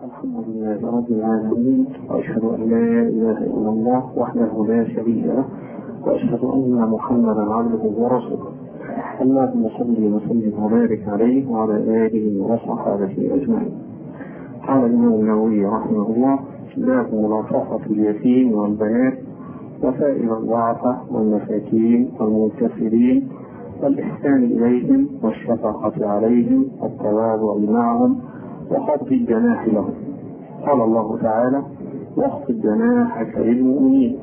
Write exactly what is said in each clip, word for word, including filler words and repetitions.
الحمد لله رب العالمين، وأشهد أن لا إله إلا الله وحده لا شريك له، وأشهد أن محمدا عبده ورسوله. اللهم صل وسلم وبارك عليه وعلى آله وصحبه أجمعين. قال الإمام النووي رحمه الله: باب ملاطفة اليتيم والبنات وسائر الضعفاء والمساكين والمنكسرين والإحسان إليهم والشفقة عليهم والتواضع معهم وخفض الجناح لهم. قال الله تعالى: واخفض جناحك للمؤمنين.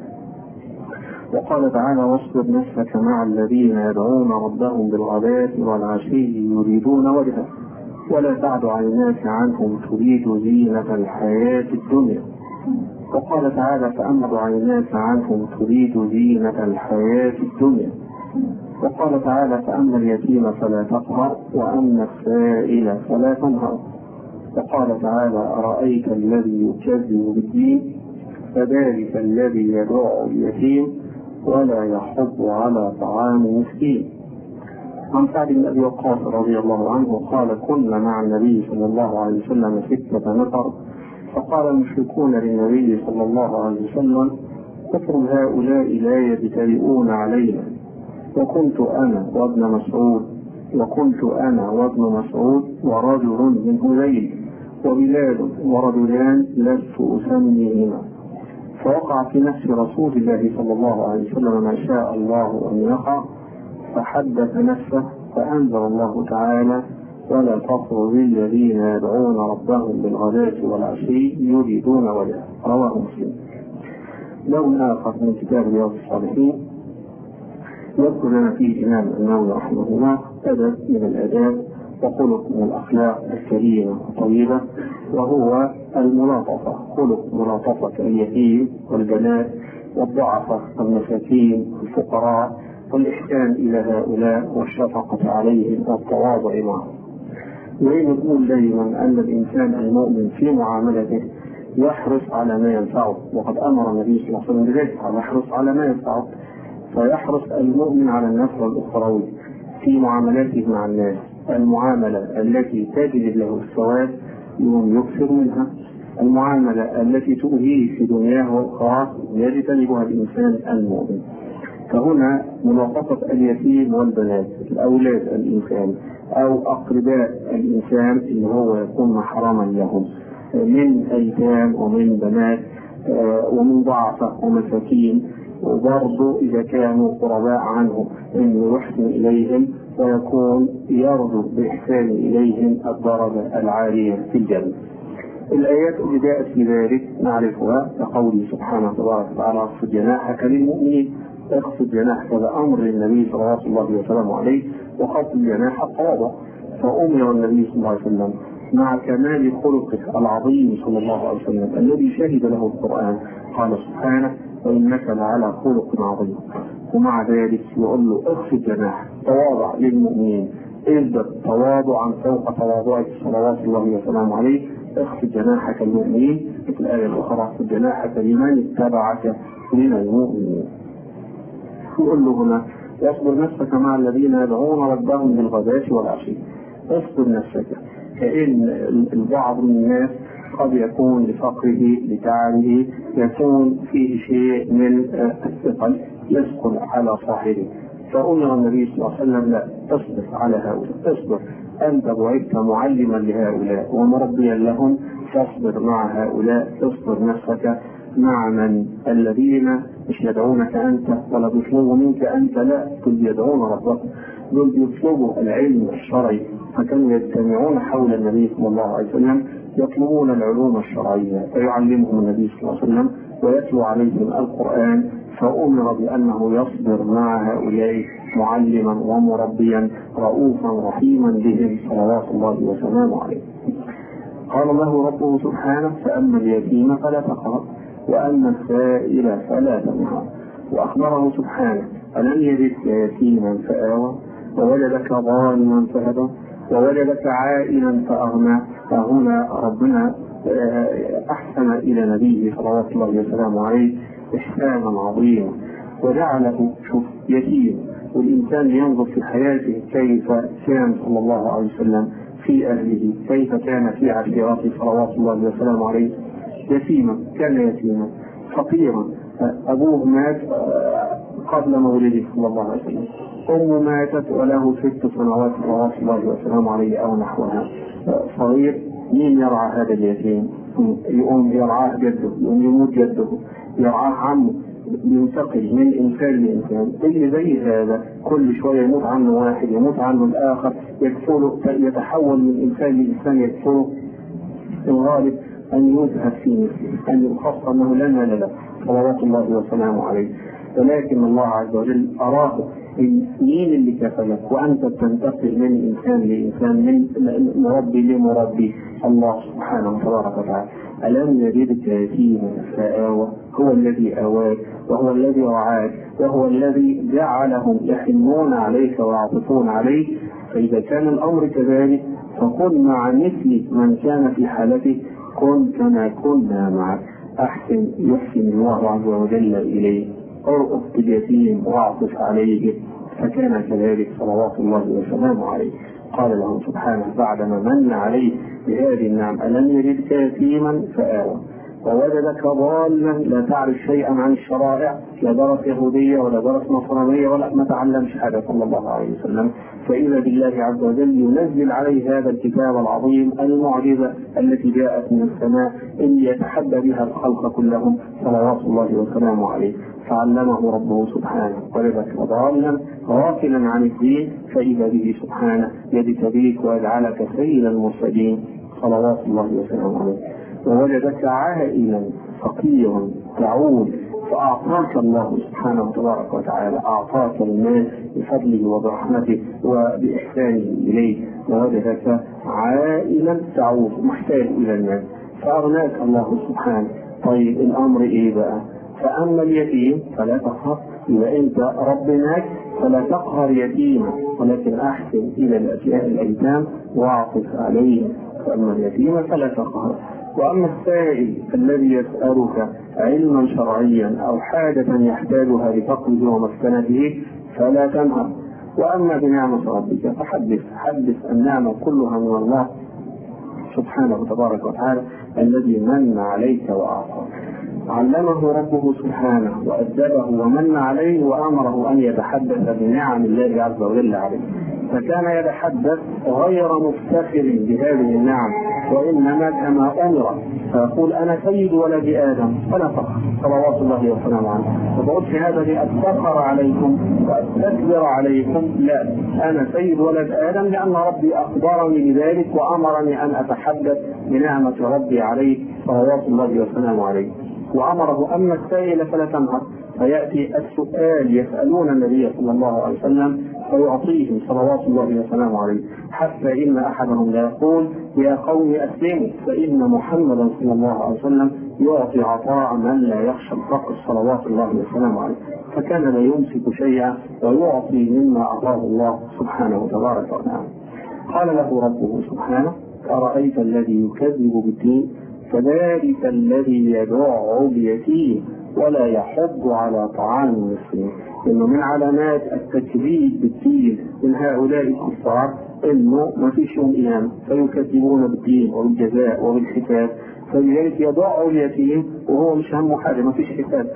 وقال تعالى: واصبر نفسك مع الذين يدعون ربهم بالغداة والعشي يريدون وجهه ولا تعد عيناك عنهم تريد زينة الحياة الدنيا. وقال تعالى: فأمر عيناك عنهم تريد زينة الحياة الدنيا. وقال تعالى: فأما اليتيم فلا تقهر وأما السائل فلا تنهر. وقال تعالى: أرأيت الذي يكذب بالدين فذلك الذي يدعو اليتيم ولا يحض على طعام المسكين. عن سعد بن أبي وقاص رضي الله عنه قال: كنا مع النبي صلى الله عليه وسلم ستة نفر، فقال المشركون للنبي صلى الله عليه وسلم: كفر هؤلاء لا يجترئون علينا. وكنت أنا وابن مسعود وكنت أنا وابن مسعود ورجل من هذيل وبلال ورجلان لست أسميهما. فوقع في نفس رسول الله صلى الله عليه وسلم ما شاء الله أن يقع، فحدث نفسه فأنزل الله تعالى: ولا تطرد الذين يدعون ربهم بالغداة والعشي يريدون وجهه. رواه مسلم. لون آخر من كتاب رياض الصالحين يذكر لنا فيه الإمام النووي رحمه الله أدب من الآداب وخلق من الأخلاق الكريمة الطيبة، وهو الملاطفة، خلق ملاطفة اليتيم والبنات والضعفاء والمساكين والفقراء والإحسان إلى هؤلاء والشفقة عليهم والتواضع معهم. وإن نقول دائما أن الإنسان المؤمن في معاملته يحرص على ما ينفعه، وقد أمر النبي صلى الله عليه وسلم بذلك: يحرص على ما ينفعه. فيحرص المؤمن على النفع الأخروي في معاملاته مع الناس. المعاملة التي تجلب له الثواب يوم يكثر منها، المعاملة التي تؤذيه في دنياه وأخراه يجتنبها الإنسان المؤمن. فهنا ملاطفة اليتيم والبنات، الأولاد الإنسان أو أقرباء الإنسان اللي هو يكون محرما لهم من أيتام ومن بنات ومن ضعفاء ومساكين، وبرضه إذا كانوا قرباء عنه إنه يحسن إليهم ويكون يرجو بإحسان إليهم الدرجة العالية في الجنة. الآيات اللي جاءت في ذلك نعرفها كقوله سبحانه وتعالى: اخفض جناحك للمؤمنين. اخفض جناحك، هذا أمر للنبي صلى الله عليه وسلم عليه، وخفض جناح التواضع. فأمر النبي صلى الله عليه وسلم مع كمال خلقه العظيم صلى الله عليه وسلم الذي شهد له القرآن، قال سبحانه: وإنك لعلى خلق عظيم. ومع ذلك يقول له: اخفض جناحك، تواضع للمؤمنين، ازدد تواضعا فوق تواضعك صلوات الله وسلامه عليه. اخفض جناحك للمؤمنين. في الآية الأخرى: اخفض جناحك لمن اتبعك من المؤمنين. يقول له هنا: واصبر نفسك مع الذين يدعون ربهم بالغداة والعشي. اصبر نفسك، كأن البعض من الناس قد يكون لفقره لتعبه يكون فيه شيء من الثقل يثقل على صاحبه، فأمر النبي صلى الله عليه وسلم: لا، اصبر على هؤلاء، اصبر، أنت بعثت معلما لهؤلاء ومربيا لهم، فاصبر مع هؤلاء. اصبر نفسك مع من الذين مش يدعونك أنت ولا بيطلبوا منك أنت، لا، دول يدعون ربك، دول بيطلبوا العلم الشرعي، فكانوا يجتمعون حول النبي صلى الله عليه وسلم يطلبون العلوم الشرعية فيعلمهم النبي صلى الله عليه وسلم ويتلو عليهم القرآن. فأمر بأنه يصبر مع هؤلاء معلما ومربيا رؤوفا رحيما بهم صلوات الله وسلامه عليه. قال له ربه سبحانه: فأما اليتيم فلا تقهر وأما السائل فلا تنهر. وأخبره سبحانه: ألم يجدك يتيما فآوى ووجدك ظالما فهدى ووجدك عائلا فأغنى. فهنا ربنا أحسن إلى نبيه صلوات الله وسلامه عليه إحسانا عظيما، وجعله شوف يتيم، والإنسان ينظر في حياته كيف كان صلى الله عليه وسلم في أهله كيف كان في عشيرته صلوات الله وسلامه عليه. يتيما، كان يتيما فقيرا، أبوه مات قبل مولده صلى الله عليه وسلم، أمه ماتت وله ست سنوات صلوات الله وسلامه عليه أو نحوها. صغير، مين يرعى هذا اليتيم؟ يقوم يرعاه جده، يقوم يموت جده، يرعاه عمه، ينتقل من إنسان لإنسان. اللي زي هذا كل شوية يموت عنه واحد، يموت عنه الآخر، يكفله، يتحول من إنسان لإنسان يكفله. الغالب أن يزهد في مثله، أن يخص أنه لا مال له صلوات الله وسلامه عليه. ولكن الله عز وجل أراه مين اللي كفلك وأنت تنتقل من إنسان لإنسان، من مربي لمربي. الله سبحانه وتبارك وتعالى ألم يجدك يتيما فآوى، هو الذي آواك وهو الذي رعاك وهو الذي جعلهم يحنون عليك ويعطفون عليك. فإذا كان الأمر كذلك فكن مع مثل من كان في حالته، كن كما كنا معك. أحسن يحسن الله عز وجل إليه، ارأف باليتيم واعطف عليه، فكان كذلك صلوات الله وسلامه عليه. قال له سبحانه بعدما من عليه بهذه النعم: ألم يجدك يتيما فآوى ووجدك ضالا لا تعرف شيئا عن الشرائع، لا درس يهودية ولا درس نصرانية ولا ما تعلمش حاجة صلى الله عليه وسلم، فإذا بالله عز وجل ينزل عليه هذا الكتاب العظيم المعجزة التي جاءت من السماء اللي يتحدى بها الخلق كلهم صلوات الله وسلامه عليه. فعلمه ربه سبحانه ولدك ضالا غافلا عن الدين، فإذا به سبحانه يجتبيك ويجعلك سيد المرسلين صلوات الله وسلامه عليه. ووجدك عائلا فقيرا تعول، فأعطاك الله سبحانه وتبارك وتعالى، أعطاك المال بفضله وبرحمته وبإحسانه إليه. ووجدك عائلا تعول محتاج إلى المال فأغناك الله سبحانه. طيب الأمر إيه بقى؟ فأما اليتيم فلا تقهر، إذا أنت ربناك فلا تقهر يتيما، ولكن أحسن إلى الأشياء الأيتام واعطف عليهم. فأما اليتيم فلا تقهر. وأما السائل الذي يسألك علما شرعيا أو حاجة يحتاجها لفقره ومسكنته فلا تنهر. وأما بنعمة ربك فحدث، حدث النعمة كلها من الله سبحانه وتبارك وتعالى الذي من عليك وأعطاك. علمه ربه سبحانه وأدبه ومن عليه وأمره أن يتحدث بنعم الله عز وجل عليه، فكان يتحدث غير مفتخر بهذه النعم، وإنما كما أمر فيقول: أنا سيد ولد آدم فلا فخر صلوات الله وسلامه عليه. فبقول في هذا لأتفخر عليكم وأستكبر عليكم، لا، أنا سيد ولد آدم لأن ربي أخبرني بذلك وأمرني أن أتحدث بنعمة ربي عليه صلوات الله وسلامه عليه. وأمره: أما السائل فلا تنهر. فيأتي السؤال يسألون النبي صلى الله عليه وسلم فيعطيهم صلوات الله وسلامه عليه، حتى إن أحدهم لا يقول: يا قوم أسلموا، فإن محمدا صلى الله عليه وسلم يعطي عطاء من لا يخشى الفقر صلوات الله وسلامه عليه. فكان لا يمسك شيئا ويعطي مما أعطاه الله سبحانه وتبارك وتعالى. قال له ربه سبحانه: أرأيت الذي يكذب بالدين فذلك الذي يدع اليتيم ولا يحض على طعام المسكين. إنه من علامات التكذيب بالدين من هؤلاء الكفار إنه ما فيش يوم قيامة، فيكذبون بالدين وبالجزاء وبالحساب، فلذلك يدع اليتيم وهو مش همه حاجة، ما فيش حساب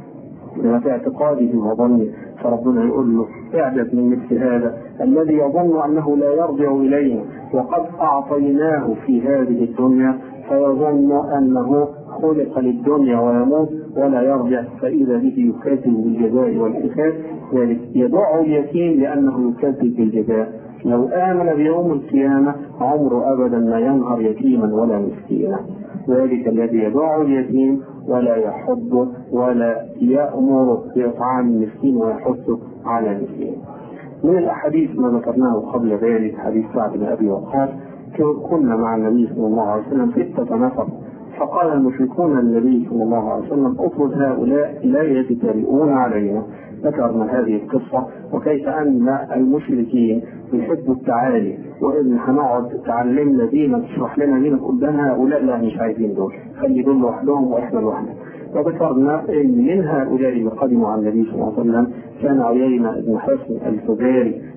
في اعتقاده وظنه. فربنا يقول له: اعجب من مثل هذا الذي يظن أنه لا يرجع إلينا وقد أعطيناه في هذه الدنيا، فيظن أنه خلق للدنيا ويموت ولا يرجع، فإذا به يكذب بالجزاء والحساب. ذلك يدع اليتيم لأنه يكذب بالجزاء. لو آمن بيوم القيامة عمره أبدا ما ينهر يتيما ولا مسكينا. ذلك الذي يدع اليتيم ولا يحض ولا يأمر بإطعام المسكين ويحث على المسكين. من الأحاديث ما ذكرناه قبل ذلك حديث سعد بن أبي وقاص: كنا مع النبي صلى الله عليه وسلم ستة نفر، فقال المشركون للنبي صلى الله عليه وسلم: اطرد هؤلاء لا يجترئون علينا. ذكرنا هذه القصة وكيف أن المشركين يحبوا التعالي، وإن هنقعد تعلمنا دينك تشرح لنا دينك قدام هؤلاء، لا مش عايزين دول، خلي دول لوحدهم وإحنا لوحدنا. وذكرنا إن من هؤلاء اللي قدموا على النبي صلى الله عليه وسلم كان عيينة بن حصن الفزاري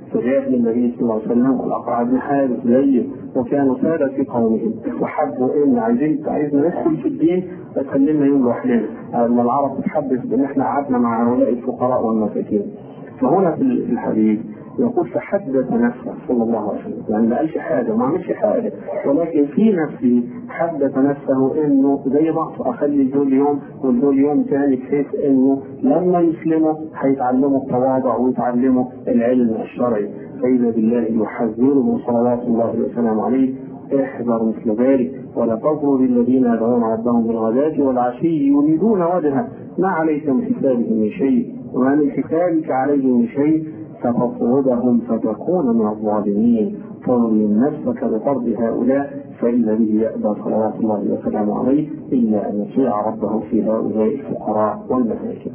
فجاء للنبي صلى الله عليه وسلم والأقرع بن حارث زيه وكانوا سادة في قومهم وحبوا إن عايزين عايزنا ندخل في الدين فخلينا يوم لوحدنا. لما العرب تتحدث بأن إحنا قعدنا مع هؤلاء الفقراء والمساكين. فهنا في الحديث يقول فحدث نفسه صلى الله عليه وسلم، يعني ما قالش حاجه ما عملش حاجه، ولكن في نفسه حدث نفسه انه زي بعض اخلي دول يوم ودول يوم ثاني، بحيث انه لما يسلموا هيتعلموا التواضع ويتعلموا العلم الشرعي. فاذا بالله يحذرهم صلوات الله وسلامه عليه احذر مثل ذلك ولا تضروا للذين يدعون ربهم بالغداة والعشي يريدون وجهه ما عليك من حسابهم من شيء وما من حسابك عليهم من شيء فتطردهم فتكون من الظالمين. فظلم نفسك بطرد هؤلاء فإن به يأبى صلوات الله وسلامه عليه إلا أن يطيع ربه في هؤلاء الفقراء والمساكين.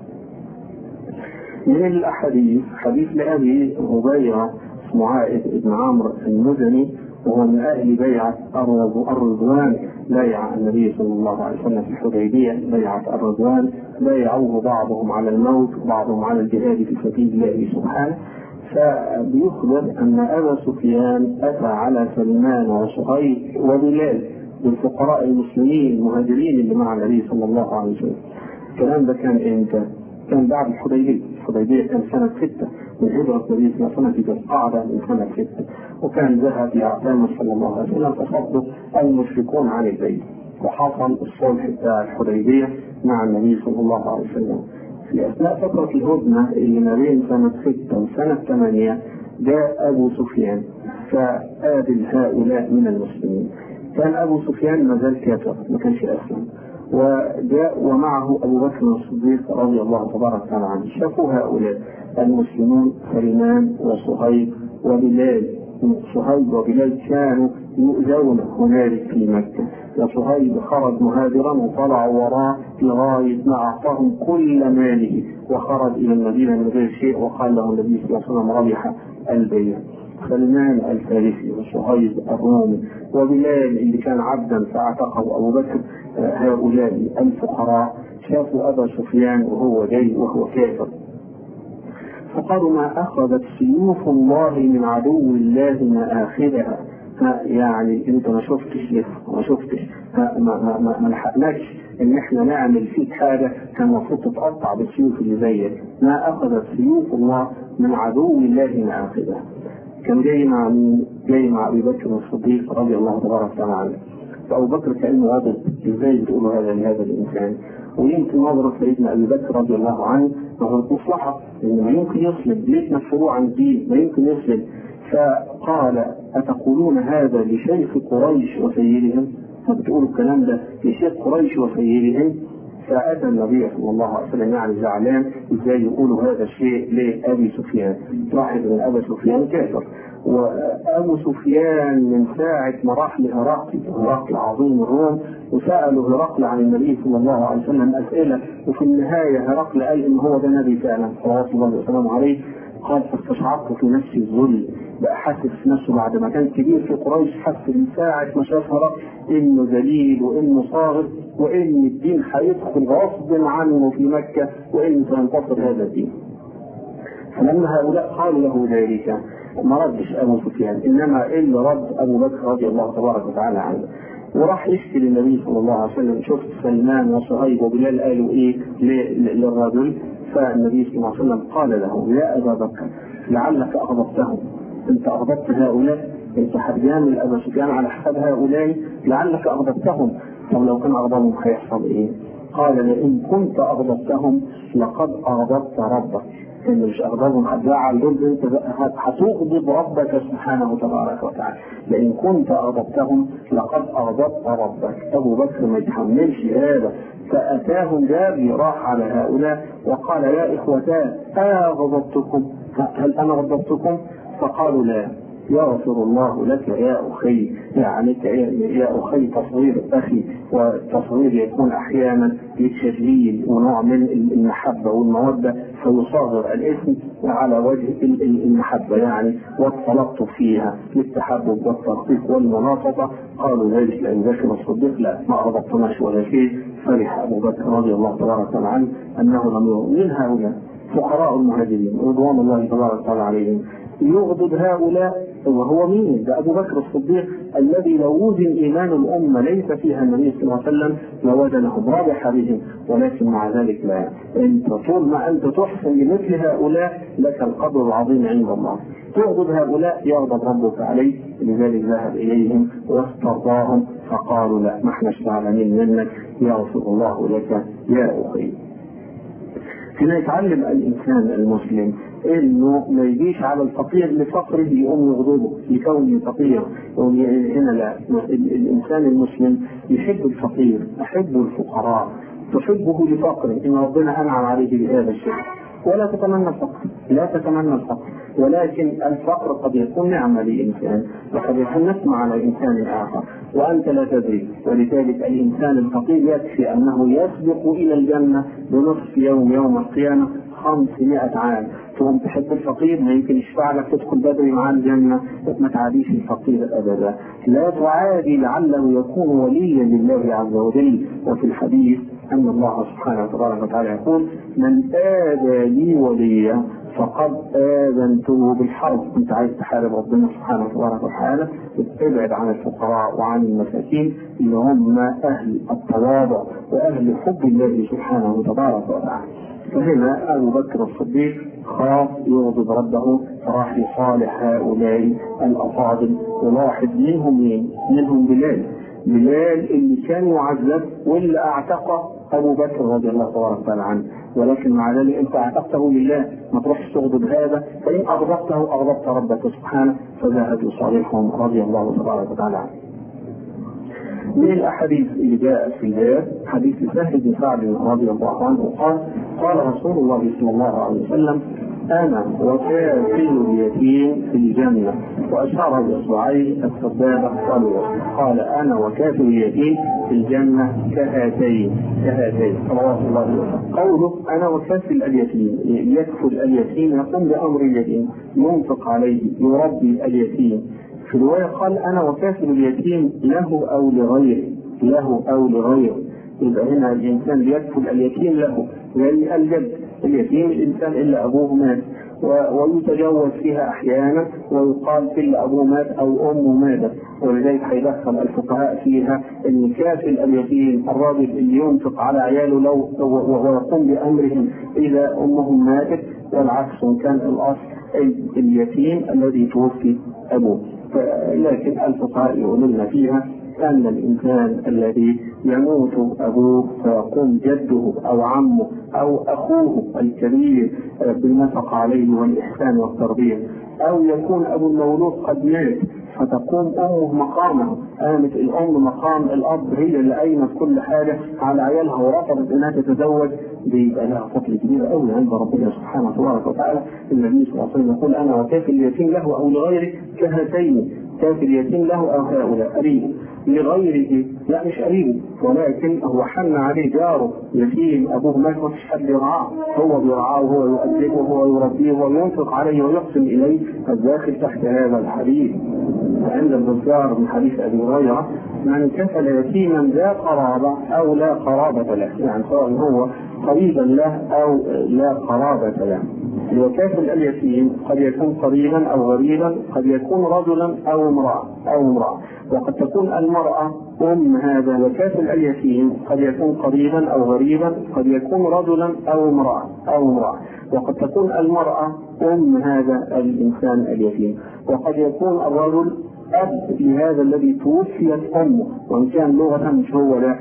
من الأحاديث حديث لأبي هبيرة اسمه عائد بن عمرو المزني وهو من أهل بيعة الرضوان، بايع النبي صلى الله عليه وسلم في الحديبية بيعة الرضوان، بايعوه بعضهم على الموت وبعضهم على الجهاد في سبيل الله سبحانه. فبيخبر أن أبا سفيان أتى على سلمان وصهيب وبلال بالفقراء المسلمين المهاجرين اللي مع النبي صلى الله عليه وسلم. الكلام ده كان إمتى؟ كان بعد الحديبية. الحديبية كان سنة ستة من هجرة النبي صلى الله عليه وسلم في القعدة من سنة ستة، وكان ذهب يعتمر صلى الله عليه وسلم فصدوا المشركون عن البيت، وحصل الصلح بتاع الحديبية مع النبي صلى الله عليه وسلم. في أثناء فترة الهدنة اللي ما بين سنة ستة وسنة ثمانية جاء أبو سفيان فقابل هؤلاء من المسلمين. كان أبو سفيان ما زال كافر ما كانش أسلم، وجاء ومعه أبو بكر الصديق رضي الله تبارك وتعالى عنه. شافوا هؤلاء المسلمون سلمان وصهيب وبلال. صهيب وبلال كانوا يؤذون هنالك في مكة، وصهيب خرج مهاجرا وطلع وراه لغاية ما أعطاهم كل ماله وخرج إلى المدينة من غير شيء، وقال له النبي صلى الله عليه وسلم ربح البيع. سلمان الفارسي وصهيب الرومي وبلال اللي كان عبدا فاعتقه أبو بكر هؤلاء الفقراء شافوا أبا سفيان وهو جاي وهو كافر، فقالوا ما أخذت سيوف الله من عدو الله ما آخذها. يعني انت ما شفتش لسه ما شفتش ما ما ما, ما لحقناش ان احنا نعمل فيك حاجه كان المفروض تتقطع بالسيوف اللي زيك. ما اخذت سيوف الله من عدو الله ما اخذها. كان جاي مع جاي مع ابي بكر الصديق رضي الله تبارك وتعالى عنه. فابو بكر كانه غضب، ازاي بتقولوا هذا لهذا الانسان؟ ويمكن نظره سيدنا ابي بكر رضي الله عنه نظره مصلحه، انه ما يمكن يسلم، ليش مشروع عن الدين ما يمكن يسلم. فقال أتقولون هذا لشيخ قريش وسيدهم؟ فبتقولوا الكلام ده لشيخ قريش وسيدهم؟ فأتى النبي صلى الله عليه وسلم يعني زعلان ازاي يقولوا هذا الشيء لأبي سفيان. لاحظ أن أبا سفيان كافر، وأبو سفيان من ساعة ما راح لهرقل هرقل عظيم الروم وسألوا هرقل عن النبي صلى الله عليه وسلم أسئلة، وفي النهاية هرقل قال إن هو ده نبي فعلا صلى الله عليه وسلم عليه. قال فاستشعرت في نفسي الذل، بقى حاسس في نفسه بعد ما كان كبير في قريش، حس من ساعة ما شاف هرقل إنه ذليل وإنه صاغر وإن الدين هيدخل غصب عنه في مكة وإن سينتصر هذا الدين. فلما هؤلاء قالوا له ذلك ما ردش أبو سفيان، إنما إلا رد أبو بكر رضي الله تبارك وتعالى عنه، وراح يشكي للنبي صلى الله عليه وسلم شفت سلمان وصهيب وبلال قالوا إيه للرجل. فالنبي صلى الله عليه وسلم قال له يا أبا بكر لعلك أغضبتهم، أنت أغضبت هؤلاء، أنت هتجامل أبا سفيان على حساب هؤلاء لعلك أغضبتهم. طب لو كان أغضبهم هيحصل إيه؟ قال لئن كنت أغضبتهم لقد أغضبت ربك. إن مش أغضبهم هتزعل دول، أنت هتغضب ربك سبحانه وتبارك وتعالى. لئن كنت أغضبتهم لقد أغضبت ربك. أبو بكر ما يتحملش هذا، فأتاهم جابي راح على هؤلاء وقال يا إخوتان أغضبتكم؟ هل أنا غضبتكم؟ فقالوا لا. يغفر الله لك يا أخي، يعني يا أخي تصغير أخي، والتصغير يكون أحيانا للتجليل ونوع من المحبة والمودة، فيصغر الاسم على وجه المحبة يعني والتلطف فيها للتحبب والترقيق والمناصفة. قالوا ذلك لأن ذكر الصديق لا ما أغضبتناش ولا شيء. فرح أبو بكر رضي الله تبارك وتعالى عنه أنه لم يؤمن هؤلاء فقراء المهاجرين رضوان الله تبارك وتعالى عليهم يغضب هؤلاء. وهو مين؟ ده أبو بكر الصديق الذي لو وزن إيمان الأمة ليس فيها النبي صلى الله عليه وسلم لوزنهم رابح بهم، ولكن مع ذلك لا. أنت طول ما أنت تحسن لمثل هؤلاء لك القدر العظيم عند الله. تغضب هؤلاء يغضب ربك عليه، لذلك ذهب إليهم واسترضاهم فقالوا لا، ما احنا زعلانين منك، يغفر الله لك يا أخي. هنا يتعلم الإنسان المسلم إنه ما يجيش على الفقير لفقره يقوم يغضبه لكونه فقير. هنا لا، الإنسان المسلم يحب الفقير، يحب الفقراء، تحبه لفقره، إن ربنا أنعم عليه بهذا الشيء. ولا تتمنى الفقر، لا تتمنى الفقر، ولكن الفقر قد يكون نعمة لإنسان وقد يكون نسمة على إنسان آخر وأنت لا تدري. ولذلك الإنسان الفقير يكفي أنه يسبق إلى الجنة بنصف يوم يوم القيامة خمسمائة عام. تقوم تحب الفقير ما يمكن يشفع لك تدخل بدري مع الجنة، ما تعاديش الفقير أبدا. لا تعادي لعله يكون وليا لله عز وجل. وفي الحديث أن الله سبحانه وتعالى يقول من آذى لي وليا فقد آذنته بالحرب. أنت عايز تحارب ربنا سبحانه وتعالى، ابعد عن الفقراء وعن المساكين اللي هم أهل التواضع وأهل حب الله سبحانه وتعالى. فهنا أبو بكر الصديق خاف يغضب ربه فراح يصالح هؤلاء الأفاضل. ولاحظ منهم مين؟ منهم بلال. بلال اللي كان يعذب واللي اعتقه ابو بكر رضي الله تبارك وتعالى عنه، ولكن مع ذلك انت اعتقته لله، ما تروحش تغضب هذا، فان اغضبته اغضبت ربك سبحانه، فذهب يصالحهم رضي الله تبارك وتعالى عنه. من الاحاديث اللي جاءت في الباب حديث سهل بن سعد رضي الله عنه قال قال رسول الله صلى الله عليه وسلم أنا وكافل اليتيم في الجنة، وأشار بإصبعيه السبابة والوسطى، قال أنا وكافل اليتيم في الجنة كهاتين كهاتين رواه الله وسلم. قوله أنا وكافل اليتيم، يكفل اليتيم يقوم بأمر اليتيم، ينفق عليه، يربي اليتيم. في الرواية قال أنا وكافل اليتيم له أو لغيره، له أو لغيره. يبقى هنا الإنسان يكفل اليتيم له، يعني الجد اليتيم الإنسان إلا أبوه مات، ويتجوز فيها أحيانا ويقال إلا أبوه مات أو أمه ماتت. ولذلك هيدخل الفقهاء فيها أن كافل اليتيم الراجل اللي ينفق على عياله لو ويقوم بأمرهم إذا أمهم ماتت، والعكس كان الأصل اليتيم الذي توفي أبوه. لكن الفقهاء يقولون فيها أن الإنسان الذي يموت أبوه فيقوم جده أو عمه أو أخوه الكبير بالنفقة عليه والإحسان والتربية، أو يكون أبو المولود قد مات فتقوم أمه مقامه، قامت الأم مقام الأب، هي اللي قايمة في كل حاجة على عيالها ورفضت أنها تتزوج، بيبقى لها فضل كبير قوي عند ربنا سبحانه وتعالى. النبي صلى الله عليه وسلم يقول أنا وكافل اليتيم له أو لغيره كهاتين، كافل اليتيم له أو هؤلاء قريب، لغيره لا مش قريب، ولكن هو حن عليه جاره يتيم أبوه مات ما فيش حد يرعاه، هو بيرعاه وهو يؤدبه وهو يربيه وينفق عليه ويقسم إليه، الداخل تحت هذا الحديث. عند البزار من حديث أبي هريرة من كفل يتيما ذا قرابة أو لا قرابة له، يعني سواء هو قريبا له أو لا قرابة له. وكافل اليتيم قد يكون قريبا أو غريبا، قد يكون رجلا أو امرأة أو امرأة وقد تكون المرأة أم هذا. وكافل اليتيم قد يكون قريبا أو غريبا، قد يكون رجلا أو امرأة أو امرأة وقد تكون المرأة أم هذا الإنسان اليتيم، وقد يكون الرجل أب لهذا الذي توفيت أمه، وإن كان لغة مش هو ده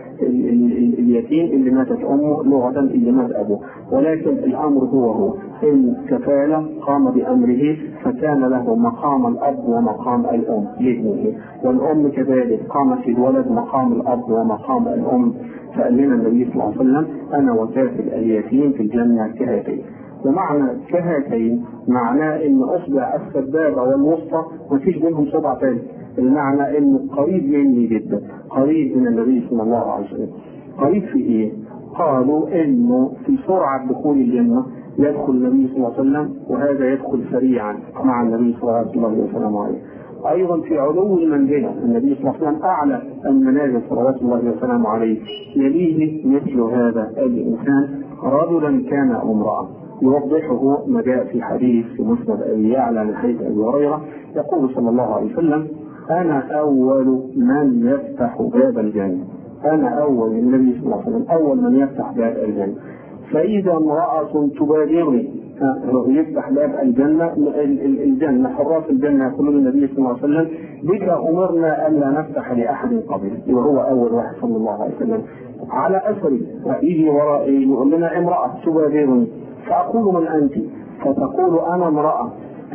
اليتيم اللي ماتت أمه، لغة اللي مات أبوه، ولكن الأمر هو هو الكفالة قام بأمره فكان له مقام الأب ومقام الأم لابنه، والأم كذلك قامت الولد مقام الأب ومقام الأم. فقال لنا النبي صلى الله عليه وسلم أنا وكافل اليتيم في الجنة كهاتين. ومعنى كهاتين معناه ان اصبع السبابه والوسطى ما فيش بينهم صبع ثاني، المعنى انه قريب مني جدا، قريب من النبي صلى الله عليه وسلم. قريب في ايه؟ قالوا انه في سرعه دخول الجنه يدخل النبي صلى الله عليه وسلم، وهذا يدخل سريعا مع النبي صلى الله عليه وسلم. ايضا في علو المنزله، النبي صلى الله عليه وسلم اعلى المنازل صلوات الله وسلامه عليه، يليه مثل هذا الانسان رجلا كان او امراه، يوضحه ما جاء في حديث في مسند أبي يعلى من حديث أبي هريرة، يقول صلى الله عليه وسلم: أنا أول من يفتح باب الجنة. أنا أول النبي صلى الله عليه وسلم أول من يفتح باب الجنة. فإذا امرأة تبادرني يفتح باب الجنة، الجنة حراس الجنة يقولون النبي صلى الله عليه وسلم: بك أمرنا ألا نفتح لأحد قبلك، وهو أول واحد صلى الله عليه وسلم. على أثري يجي ورائي يقول لنا: امرأة تبادرني، فأقول: من أنت؟ فتقول: أنا امرأة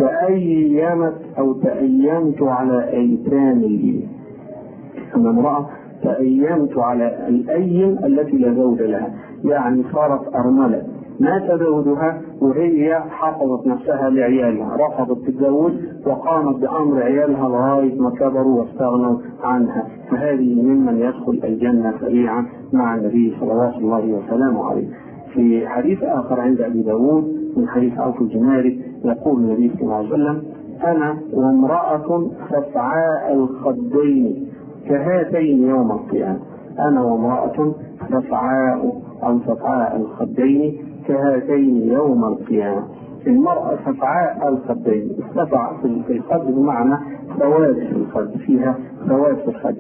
تأيمت أو تأيمت على أيتام لي. أنا امرأة تأيمت على الأيم التي لا زوج لها، يعني صارت أرملة مات زوجها وهي حافظت نفسها لعيالها، رفضت تتزوج وقامت بأمر عيالها لغاية ما كبروا واستغنوا عنها، فهذه ممن يدخل الجنة سريعا مع النبي صلوات الله وسلامه عليه. في حديث آخر عند أبي داود من حديث عوف الجماري يقول النبي صلى الله عليه وسلم: أنا وامرأة سفعاء الخدين كهاتين يوم القيامة. أنا وامرأة سفعاء أو سفعاء الخدين كهاتين يوم القيامة. المرأة سفعاء الخدين، السفع في الخد بمعنى سواد في الخد، فيها سواد في الخد،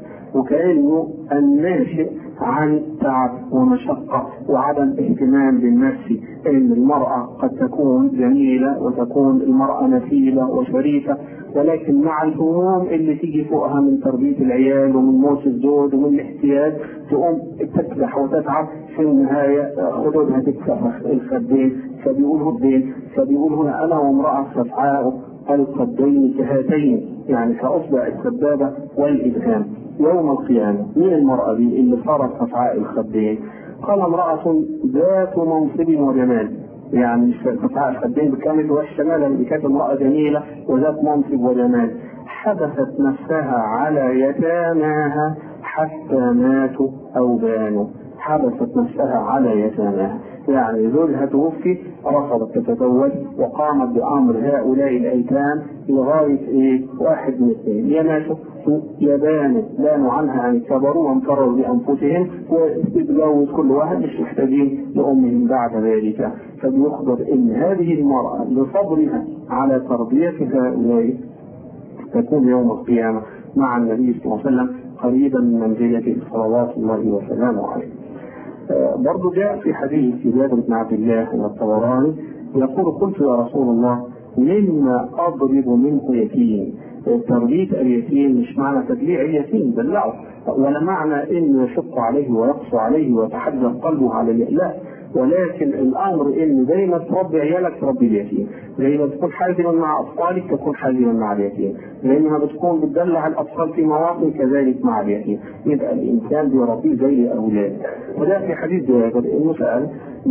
وكأنه الناشئ عن تعب ومشقة وعدم اهتمام بالنفس. ان المرأة قد تكون جميلة وتكون المرأة نسيبة وشريفة، ولكن مع الهموم اللي تيجي فوقها من تربية العيال ومن موت الزوج ومن الاحتياج تقوم تكدح وتتعب، في النهاية خدودها تكسف الخدين، فبيقول هدين، فبيقول هنا: أنا وامرأة سفعاء الخدين كهاتين، يعني كأصبع السبابة والإبهام يوم القيامة. مين المرأة دي اللي صارت سفعاء الخدين؟ قال: امرأة ذات منصب وجمال، يعني سفعاء الخدين بكامل وحشة مالا، كانت امرأة جميلة وذات منصب وجمال، حبست نفسها على يتاماها حتى ماتوا أو بانوا. حبست نفسها على يتاماها، يعني زوجها توفي رفضت تتزوج وقامت بأمر هؤلاء الأيتام لغاية إيه؟ واحد من اثنين: يا ماتوا يا بانوا، بانوا عنها يعني كبروا وانفروا بأنفسهم وتتجوز كل واحد، مش محتاجين لأمهم بعد ذلك. فبيخبر إن هذه المرأة لصبرها على تربية هؤلاء تكون يوم القيامة مع النبي صلى الله عليه وسلم قريبا من منزلته صلوات الله وسلامه عليه. برضو جاء في حديث جابر بن عبد الله الطبراني يقول: قلت يا رسول الله مما أضرب منه يتيم. تربية اليتيم مش معنى تدليع اليتيم دلعه، ولا معنى إنه يشق عليه ويقسو عليه ويتحدث قلبه على لا، ولكن الامر ان زي ما تربي عيالك تربي اليتيم، زي ما تكون حازما مع اطفالك تكون حازما مع اليتيم، زي ما بتكون بتدلع الاطفال في مواطن كذلك مع اليتيم. يبقى الانسان بيربيه زي اولاده. وده في حديث جابر انه سال: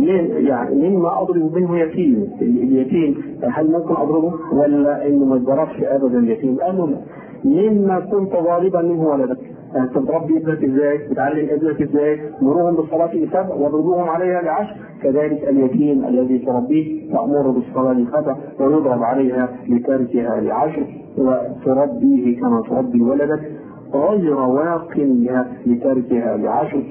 يعني مما اضرب منه يتيم، اليتيم هل ممكن اضربه ولا انه ما يضربش ابدا اليتيم؟ قالوا لا. مما كنت ضاربا منه ولدك، انت بتربي ابنك ازاي؟ بتعلم ابنك ازاي؟ مروهم بالصلاه لسبع واضربوهم عليها لعشر. كذلك اليتيم الذي تربيه تامره بالصلاه لسبع ويضرب عليها لتركها لعشر، وتربيه كما تربي ولدك غير واق لتركها لعشر،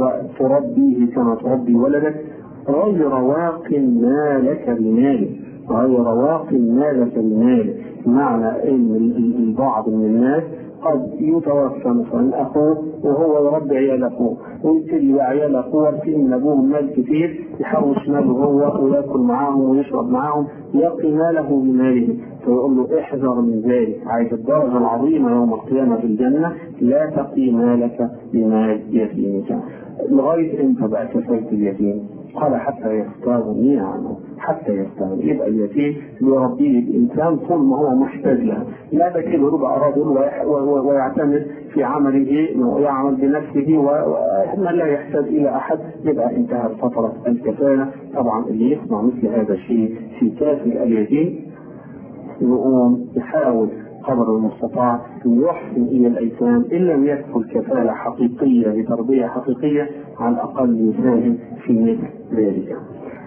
وتربيه كما تربي ولدك غير واق مالك بماله، غير واق مالك بماله. معنى ان البعض من الناس قد يتوفى مثلا اخوه وهو يربي عيال اخوه، ويبتدي عيال اخوه وارثين من ابوهم مال كثير، يحوش ماله هو وياكل معاهم ويشرب معاهم، يقي ماله بماله، فيقول له احذر من ذلك. عايز الدرجه العظيمه يوم القيامه في الجنه: لا تقي مالك بمال يتيمك. لغايه امتى بقى كفايه اليتيم؟ قال: حتى يستغني عنه، حتى يستغني. يبقى اليتيم يربيه الانسان طول ما هو محتاج له، لا ده كده ربع رجل ويعتمد في عمله ويعمل بنفسه وما لا يحتاج الى احد، يبقى انتهت فتره الكفاله. طبعا اللي يصنع مثل هذا الشيء في كافل اليتيم يقوم يحاول قدر المستطاع ان يحسن الى الايتام، ان لم يكفل كفاله حقيقيه بتربيه حقيقيه على الاقل يساهم في مثل ذلك.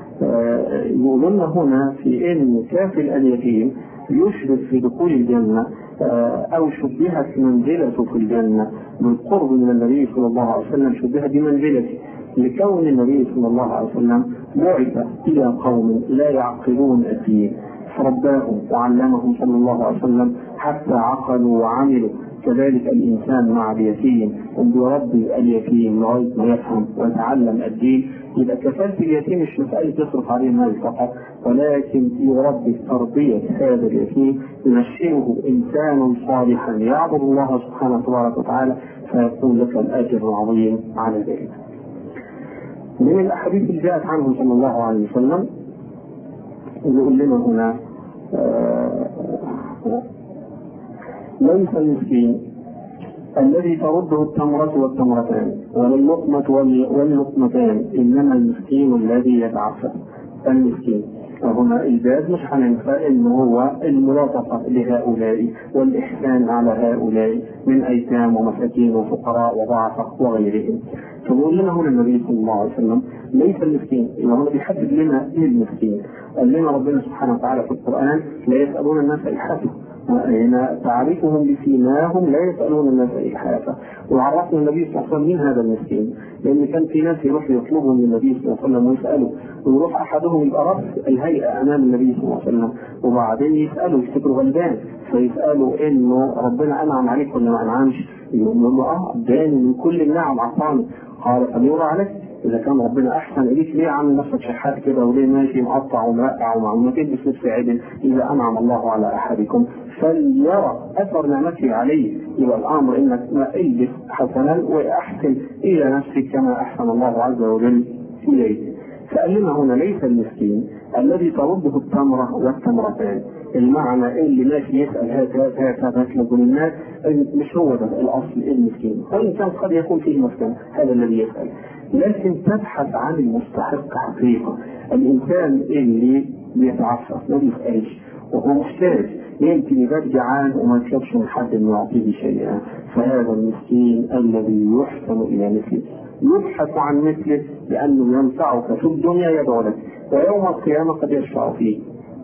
يقولون هنا في ان كافل اليتيم يشبه في دخول الجنه او شبهت منزلته في الجنه بالقرب من النبي صلى الله عليه وسلم، شبهت بمنزلته، لكون النبي صلى الله عليه وسلم بعث إلى قوم لا يعقلون الدين فرباهم وعلمهم صلى الله عليه وسلم حتى عقلوا وعملوا. كذلك الإنسان مع اليتيم وبيربي اليتيم لغاية ما يفهم ويتعلم الدين. يبقى كفالة اليتيم مش مسألة يصرف عليه مال فقط، ولكن يربي تربية هذا اليتيم ينشئه إنسانا صالحا يعبد الله سبحانه تبارك وتعالى، فيكون لك الأجر العظيم على ذلك. من الأحاديث اللي جاءت عنه صلى الله عليه وسلم يقول لنا هنا آه ليس المسكين الذي ترده التمرة والتمرتان ولا اللقمة واللقمتان، إنما المسكين الذي يتعفف. المسكين وهنا الباب مش هننسى إن هو الملاطفة لهؤلاء والإحسان على هؤلاء من أيتام ومساكين وفقراء وضعفاء وغيرهم. فبيقول لنا هنا النبي صلى الله عليه وسلم ليس المسكين، وهو بيحدد لنا ايه المسكين. قال لنا ربنا سبحانه وتعالى في القرآن لا يسألون الناس إلحافا، هنا تعرفهم بسيماهم لا يسألون الناس إلحافا. وعرفنا النبي صلى الله عليه وسلم من هذا المسكين، لأن كان في ناس يروح يطلبوا من النبي صلى الله عليه وسلم ويسألوا، ويروح أحدهم يبقى رأس الهيئة أمام النبي صلى الله عليه وسلم وبعدين يسألوا يفتكروا غلبان، فيسألوا إنه ربنا أنعم عليك ولا ما أنعمش؟ يقول له آه اداني من كل النعم أعطاني. قال فليرى عليك إذا كان ربنا أحسن إليك ليه عامل نفسك شحات كده وليه ماشي مقطع ومرقع وما تلبس لبس عدل؟ إذا أنعم الله على أحدكم فليرى أثر نعمته عليه. يبقى الأمر إنك ما البس حسنا وأحسن إلى نفسك كما أحسن الله عز وجل إليك. فقال لنا هنا ليس المسكين الذي ترده التمرة والتمرتان. المعنى اللي ماشي يسأل هات هات هات هات هات الناس مش هو ده الأصل المسكين، وإن كان قد يكون فيه مسكن هذا الذي يسأل، لكن تبحث عن المستحق حقيقة. الإنسان اللي بيتعفف ما بيسألش وهو محتاج، يمكن يبقى جعان وما يطلبش من حد انه يعطيه شيئا، فهذا المسكين الذي يحسن إلى مثله يبحث عن مثله لأنه ينفعك في الدنيا يدعو لك ويوم القيامة قد يشفع فيه،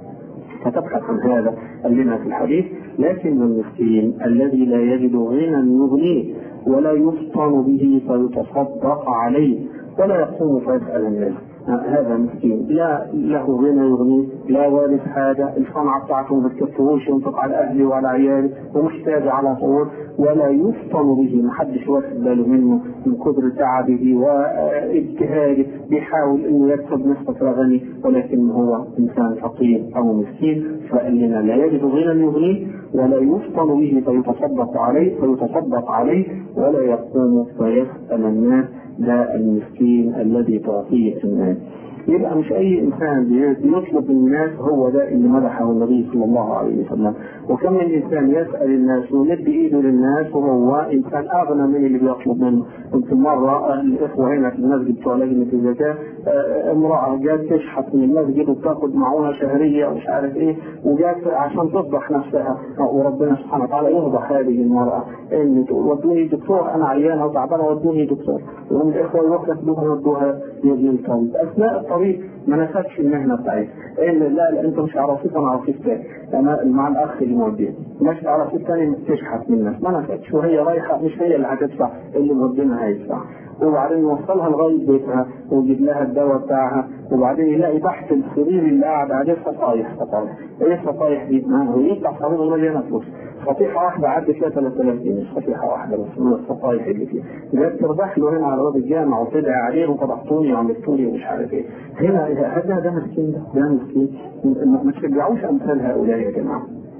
فتبحث عن هذا. قال لنا في الحديث لكن المسكين الذي لا يجد غنى يغنيه ولا يفطن به فيتصدق عليه ولا يقوم فيسأل الناس، هذا مسكين لا له غنى يغنيه، لا وارث حاجة، الصنعة بتاعته ما بتكفيهوش ينفق على أهله وعلى عياله ومحتاج على طول، ولا يفطن به، محدش واخد باله منه من قدر تعبه واجتهاده، بيحاول انه يكسب نسبة غني ولكن هو انسان فقير او مسكين. فقال لنا لا يجد غنى يغنيه ولا يفطن به فيتصدق عليه فيتصدق عليه ولا يقوم فيسأل الناس، لا المسكين الذي تعطيه الناس. يبقى مش اي انسان بيطلب من الناس هو ده اللي مدحه النبي صلى الله عليه وسلم. وكم من انسان يسأل الناس ويمد ايده للناس وهو انسان اغنى من اللي بيطلب منه. كنت مره الاخوه هنا في المسجد بتوع لجنه الزكاه امراه جات تشحت من المسجد وبتاخد معونه شهريه ومش عارف ايه، وجات عشان تفضح نفسها، وربنا سبحانه وتعالى يفضح هذه المراه ان تقول ودوني دكتور انا عيانه وتعبانه ودوني دكتور، وهم الاخوه يروحوا ياخدوها يودوها للطبيب اثناء الطريق ما نفذش المهنه بتاعتها. إيه لا لا انت مش عرفت انا عرفت تاني انا مع الاخ اللي موديه مش عرفت تاني تشحت من الناس، ما نفذش وهي رايحه مش هي اللي هتدفع اللي مودينها هيدفع، وبعدين يوصلها لغايه بيتها ويجيب لها الدواء بتاعها، وبعدين يلاقي تحت السرير اللي قاعد عليه فطايح فطايح ايه فطايح دي؟ ما هو يطلع صاروخ مليانه فلوس، فطيحه واحده عدت فيها ثلاثة آلاف جنيه، فطيحه واحده بس من الفطايح اللي فيها جت تربح له هنا على باب الجامع وطلع عليه وفضحتوني وعملتوني ومش عارف ايه. هنا هذا ده مسكين، ده ده مسكين. ما تشجعوش امثال هؤلاء يا جماعه،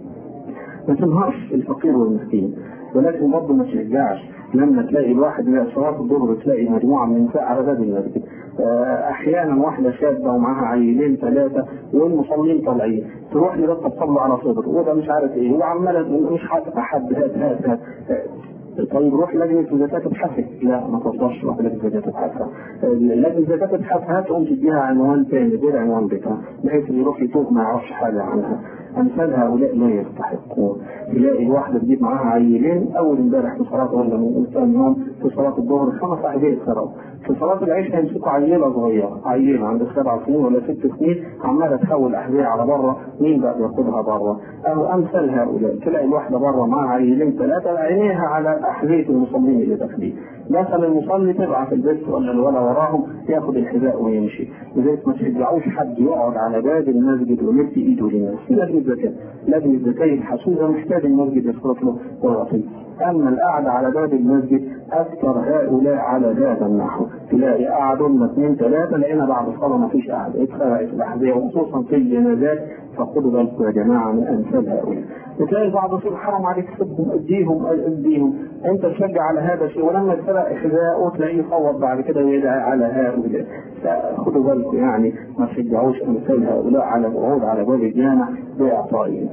ما تنهارش الفقير والمسكين، ولكن برضه ما تشجعش لما تلاقي الواحد من صلاه الظهر تلاقي مجموعه من النساء على باب المسجد، احيانا واحده شابه ومعاها عيلين ثلاثه والمصلين طالعين تروح لرقب تصلي على صدر وده مش عارف ايه وعماله مش حاطط حد هات هات هات. طيب روح لجنه الزكاه تبحثك، لا ما تقدرش تروح لجنه الزكاه تبحثها، لجنه الزكاه تبحثها تقوم تديها عنوان ثاني غير عنوان بتاعها بحيث اللي يروح يتوه ما يعرفش حاجه عنها. امثال هؤلاء لا يستحقون. تلاقي الواحده تجيب معاها عيلين اول امبارح في صلاه ولا من ثاني يوم في صلاة الظهر خمس أحذية سراب، في صلاة العشاء يمسكوا عيلة صغيرة، عيلة عندها سبع سنين ولا ست سنين عمالة تحول أحذية على بره، مين بقى بياخدها بره؟ أو أمثال هؤلاء، تلاقي الواحدة بره مع عيلين ثلاثة عينيها على أحذية المصلين اللي داخلين، دخل المصلي تبع في البيت ولا الولا وراهم ياخد الحذاء ويمشي، لذلك ما تشجعوش حد يقعد على باب المسجد ويمد ايده للناس، في لجنة زكاة، لجنة زكاة يبحثوها محتاج المسجد يصرف له ويعطيه. أما القعدة على باب المسجد أكثر هؤلاء على هذا النحو، تلاقي قعدوا لنا اثنين ثلاثة لقينا بعد الصلاة ما فيش قعدة، اتخلقت الأحذية وخصوصا في الجنازات، فخدوا بالكم يا جماعة من أمثال هؤلاء. بتلاقي بعض الصور حرام عليك سبهم اديهم اديهم، أنت تشجع على هذا الشيء ولما اتسرق حذاءه تلاقيه يصوت بعد كده ويدعي على هؤلاء، فخدوا بالكم يعني ما تشجعوش أمثال هؤلاء على الوعود على باب الجامع بإعطائهم.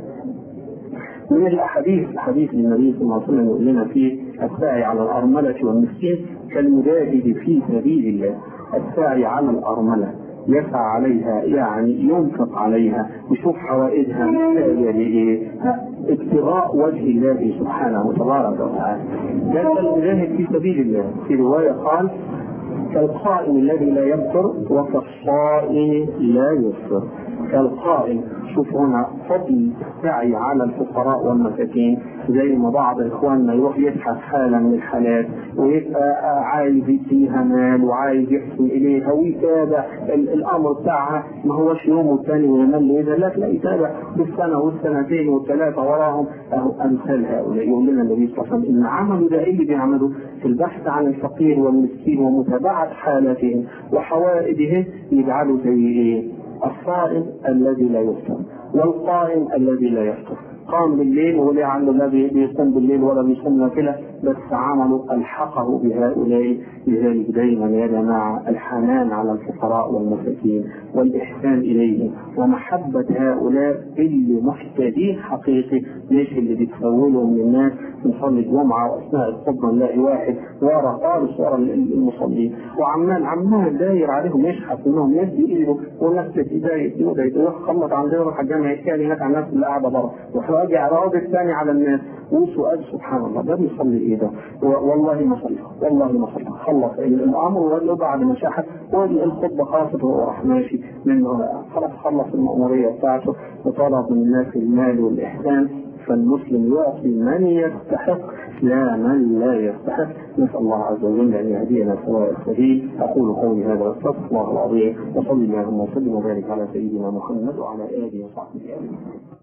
من الأحاديث الحديث للنبي صلى الله عليه وسلم يقول لنا فيه الساعي على الأرملة والمسكين كالمجاهد في سبيل الله، الساعي على الأرملة يسعى عليها يعني ينفق عليها ويشوف حوائجها محتاجة ابتغاء وجه الله سبحانه وتبارك وتعالى، ده المجاهد في سبيل الله. في رواية قال كالقائم الذي لا يفطر وكالصائم لا يفطر. كالقائم، شوف هنا فضل السعي على الفقراء والمساكين، زي ما بعض اخواننا يروح يبحث حاله من الحالات ويبقى عايز يديها مال وعايز يحسن اليها ويتابع الامر بتاعها، ما هوش يوم والثاني ويمل اذا لا تلاقي يتابع بالسنه والسنتين والثلاثه وراهم. اهو امثال هؤلاء يقول لنا النبي صلى الله عليه وسلم ان عملوا ده اللي بيعملوا في البحث عن الفقير والمسكين ومتابعه حالاتهم وحوائجهم يجعلوا زي ايه؟ الصائم الذي لا يفطر والقائم الذي لا يفطر، قام بالليل وليه عنده لا بيقوم بالليل ولا بيصوم نافله، بس عملوا الحقه بهؤلاء. لذلك دائما يا جماعه الحنان على الفقراء والمساكين والاحسان اليهم ومحبه هؤلاء اللي محتاجين حقيقي، مش اللي بيتفولوا من الناس. نصلي الجمعه واثناء الخطبه نلاقي واحد ورا خالص ورا المصلين وعمال عمال داير عليهم يشحت منهم يدي ايده والناس تداير يدي يخلط عن غيره الجامع الثاني هناك على الناس اللي قاعده بره وراجع راضي الثاني على الناس وسؤال سبحان الله ده بيصلي ايه ده؟ والله ما صلى والله ما صلى، خلص الامر وقال بعد ما شحت والخطبه خلصت وهو راح ماشي منه خلاص خلص المأموريه بتاعته وطلب من الناس المال والاحسان. فالمسلم يعطي من يستحق لا من لا يستحق. نسأل الله عز وجل أن يهدينا سواء السبيل. أقول قولي هذا واستغفر الله العظيم وصلي اللهم وسلم وبارك على سيدنا محمد وعلى آله وصحبه أجمعين.